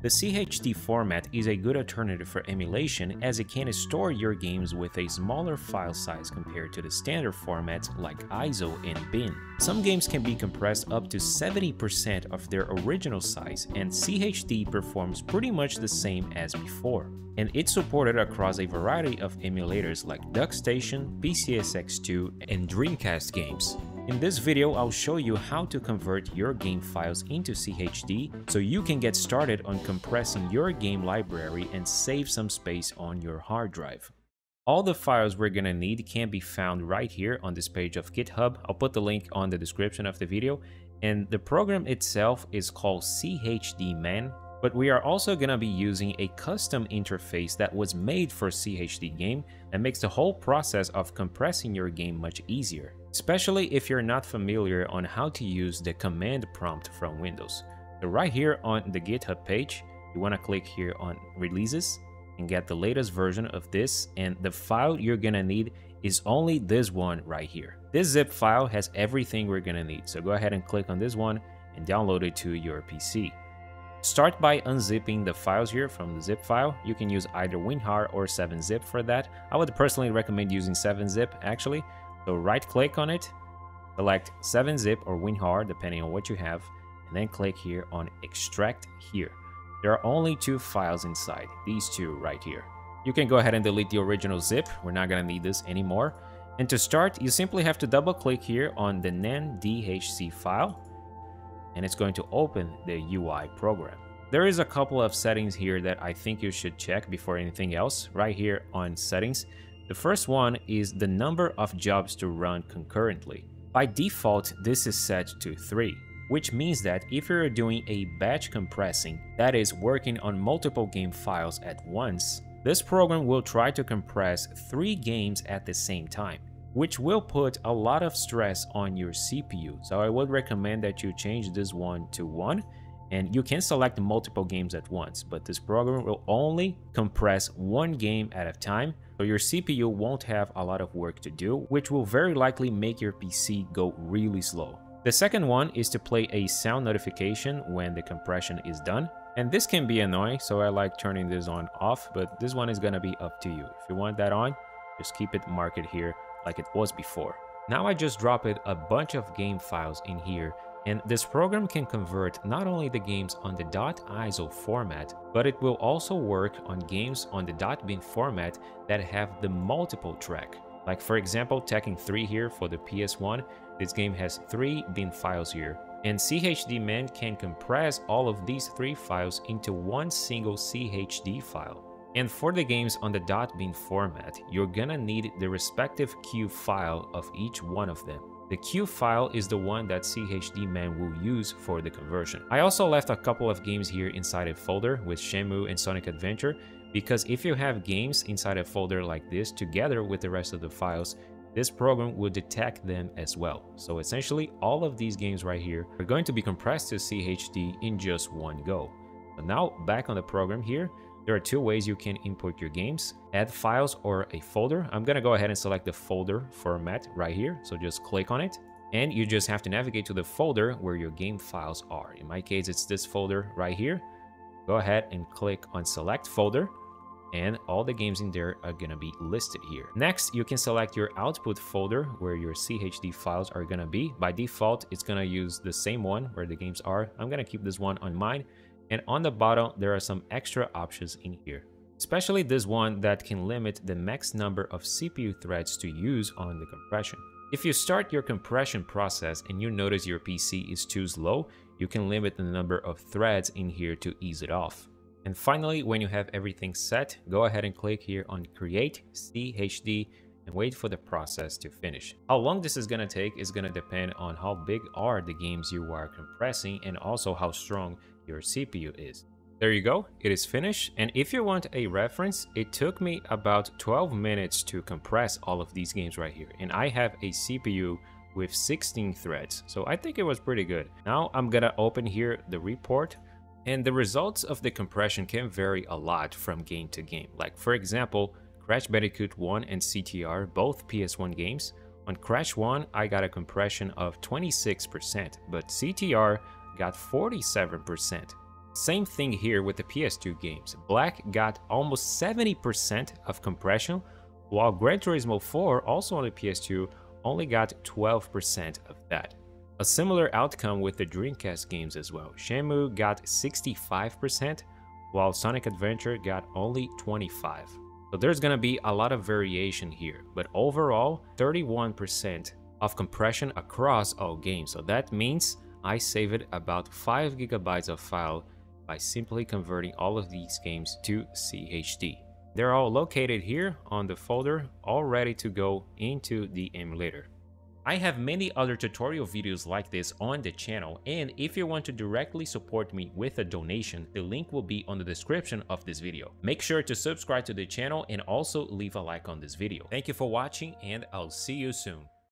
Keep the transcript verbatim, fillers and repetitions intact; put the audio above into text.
The C H D format is a good alternative for emulation as it can store your games with a smaller file size compared to the standard formats like I S O and bin. Some games can be compressed up to seventy percent of their original size, and C H D performs pretty much the same as before. And it's supported across a variety of emulators like Duckstation, P C S X two, and Dreamcast games. In this video, I'll show you how to convert your game files into C H D so you can get started on compressing your game library and save some space on your hard drive. All the files we're gonna need can be found right here on this page of GitHub. I'll put the link on the description of the video, and the program itself is called CHDMan. But we are also going to be using a custom interface that was made for C H D game that makes the whole process of compressing your game much easier, especially if you're not familiar on how to use the command prompt from Windows. So right here on the GitHub page, you want to click here on releases and get the latest version of this, and the file you're going to need is only this one right here. This zip file has everything we're going to need, so go ahead and click on this one and download it to your P C. Start by unzipping the files here from the zip file. You can use either WinRAR or seven zip for that. I would personally recommend using seven zip actually. So right click on it, select seven zip or WinRAR depending on what you have, and then click here on extract here. There are only two files inside, these two right here. You can go ahead and delete the original zip. We're not gonna need this anymore. And to start, you simply have to double click here on the nan D H C file, and it's going to open the U I program. There is a couple of settings here that I think you should check before anything else. Right here on settings, the first one is the number of jobs to run concurrently. By default, this is set to three, which means that if you're doing a batch compressing, that is working on multiple game files at once, this program will try to compress three games at the same time, which will put a lot of stress on your C P U. So I would recommend that you change this one to one, and you can select multiple games at once, but this program will only compress one game at a time, so your C P U won't have a lot of work to do, which will very likely make your P C go really slow. The second one is to play a sound notification when the compression is done, and this can be annoying, so I like turning this on off, but this one is gonna be up to you. If you want that on, just keep it marked here like it was before. Now I just dropped a bunch of game files in here, and this program can convert not only the games on the .iso format, but it will also work on games on the .bin format that have the multiple track. Like for example, Tekken three here for the P S one, this game has three bin files here, and CHDMan can compress all of these three files into one single C H D file. And for the games on the .bin format, you're gonna need the respective Q file of each one of them. The Q file is the one that CHDMan will use for the conversion. I also left a couple of games here inside a folder with Shenmue and Sonic Adventure, because if you have games inside a folder like this together with the rest of the files, this program will detect them as well. So essentially, all of these games right here are going to be compressed to C H D in just one go. So now back on the program here, there are two ways you can import your games: add files or a folder. I'm gonna go ahead and select the folder format right here, so just click on it, and you just have to navigate to the folder where your game files are. In my case, it's this folder right here. Go ahead and click on select folder, and all the games in there are gonna be listed here. Next, you can select your output folder where your C H D files are gonna be. By default, it's gonna use the same one where the games are. I'm gonna keep this one on mine. And on the bottom, there are some extra options in here, especially this one that can limit the max number of C P U threads to use on the compression. If you start your compression process and you notice your P C is too slow, you can limit the number of threads in here to ease it off. And finally, when you have everything set, go ahead and click here on Create C H D and wait for the process to finish. How long this is gonna take is gonna depend on how big are the games you are compressing and also how strong your C P U is. There you go, it is finished. And if you want a reference, it took me about twelve minutes to compress all of these games right here, and I have a C P U with sixteen threads, so I think it was pretty good. Now I'm gonna open here the report, and the results of the compression can vary a lot from game to game. Like for example, Crash Bandicoot one and C T R, both P S one games. On Crash one, I got a compression of twenty-six percent, but C T R got forty-seven percent. Same thing here with the P S two games. Black got almost seventy percent of compression, while Gran Turismo four, also on the P S two, only got twelve percent of that. A similar outcome with the Dreamcast games as well. Shenmue got sixty-five percent, while Sonic Adventure got only twenty-five percent. So there's gonna be a lot of variation here, but overall, thirty-one percent of compression across all games. So that means I saved about five gigabytes of file by simply converting all of these games to C H D. They're all located here on the folder, all ready to go into the emulator. I have many other tutorial videos like this on the channel, and if you want to directly support me with a donation, the link will be on the description of this video. Make sure to subscribe to the channel and also leave a like on this video. Thank you for watching, and I'll see you soon.